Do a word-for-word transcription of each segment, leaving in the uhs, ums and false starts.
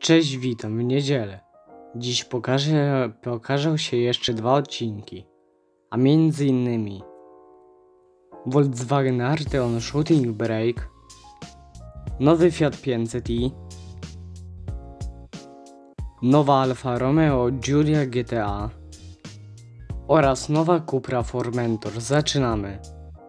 Cześć, witam w niedzielę. Dziś pokażę, pokażą się jeszcze dwa odcinki, a między innymi Volkswagen Arteon Shooting Brake, nowy Fiat pięćset i, nowa Alfa Romeo Giulia G T A oraz nowa Cupra Formentor. Zaczynamy!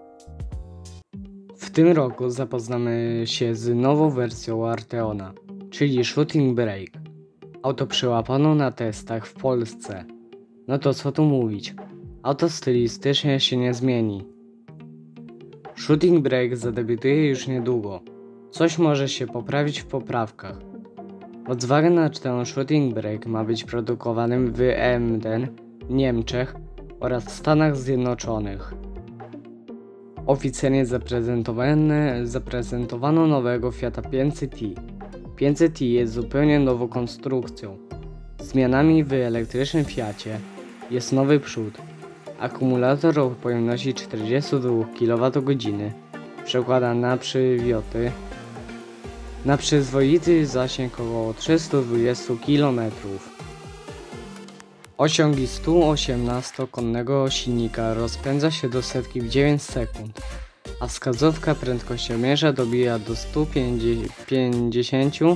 W tym roku zapoznamy się z nową wersją Arteona, czyli Shooting Brake. Auto przełapano na testach w Polsce. No to co tu mówić, auto stylistycznie się nie zmieni. Shooting Brake zadebiutuje już niedługo. Coś może się poprawić w poprawkach. Volkswagen Arteon Shooting Brake ma być produkowanym w Emden, Niemczech oraz w Stanach Zjednoczonych. Oficjalnie zaprezentowane, zaprezentowano nowego Fiata pięćset i. pięćset i jest zupełnie nową konstrukcją. Zmianami w elektrycznym Fiacie jest nowy przód. Akumulator o pojemności czterdzieści dwa kilowatogodziny przekłada na przywioty na przyzwoity zasięg około trzysta dwadzieścia kilometrów. Osiągi sto osiemnastokonnego silnika rozpędza się do setki w dziewięć sekund, a wskazówka prędkościomierza dobija do stu pięćdziesięciu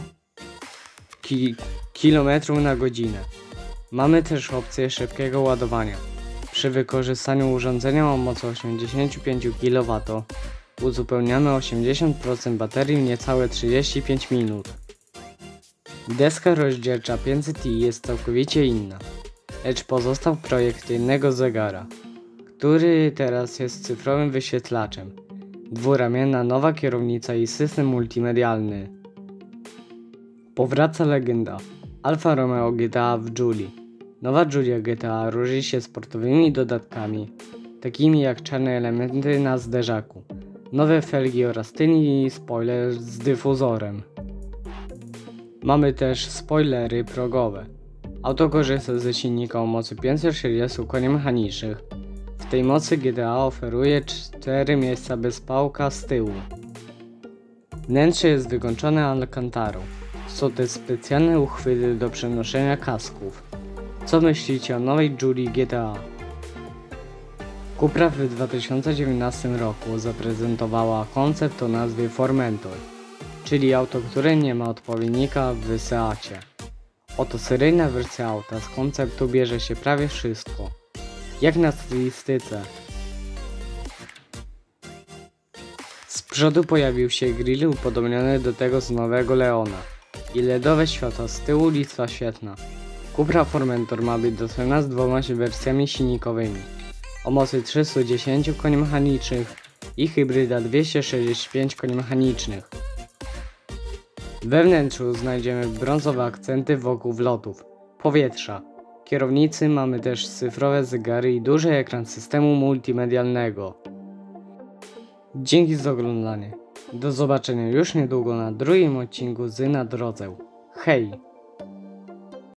kilometrów na godzinę. Mamy też opcję szybkiego ładowania. Przy wykorzystaniu urządzenia o mocy osiemdziesiąt pięć kilowatów uzupełniamy osiemdziesiąt procent baterii w niecałe trzydzieści pięć minut. Deska rozdzielcza pięćset i jest całkowicie inna, lecz pozostał projekt innego zegara, który teraz jest cyfrowym wyświetlaczem. Dwuramienna nowa kierownica i system multimedialny. Powraca legenda Alfa Romeo G T A w Giulii. Nowa Giulia G T A różni się sportowymi dodatkami, takimi jak czarne elementy na zderzaku, nowe felgi oraz tylny spoiler z dyfuzorem. Mamy też spoilery progowe. Auto korzysta ze silnika o mocy pięćset czterdzieści koni mechanicznych. W tej mocy G T A oferuje cztery miejsca bez pałka z tyłu. Wnętrze jest wykończone alcantarą. Są też specjalne uchwyty do przenoszenia kasków. Co myślicie o nowej Giulii G T A? Cupra w dwa tysiące dziewiętnastym roku zaprezentowała koncept o nazwie Formentor, czyli auto, które nie ma odpowiednika w Seacie. Oto seryjna wersja auta, z konceptu bierze się prawie wszystko. Jak na stylistyce. Z przodu pojawił się grill upodobniony do tego z nowego Leona i ledowe światła z tyłu, listwa świetna. Cupra Formentor ma być dostępna z dwoma wersjami silnikowymi o mocy trzysta dziesięć koni mechanicznych i hybryda dwieście sześćdziesiąt pięć koni mechanicznych. We wnętrzu znajdziemy brązowe akcenty wokół wlotów, powietrza. Kierownicy mamy też cyfrowe zegary i duży ekran systemu multimedialnego. Dzięki za oglądanie. Do zobaczenia już niedługo na drugim odcinku z Na Drodze. Hej!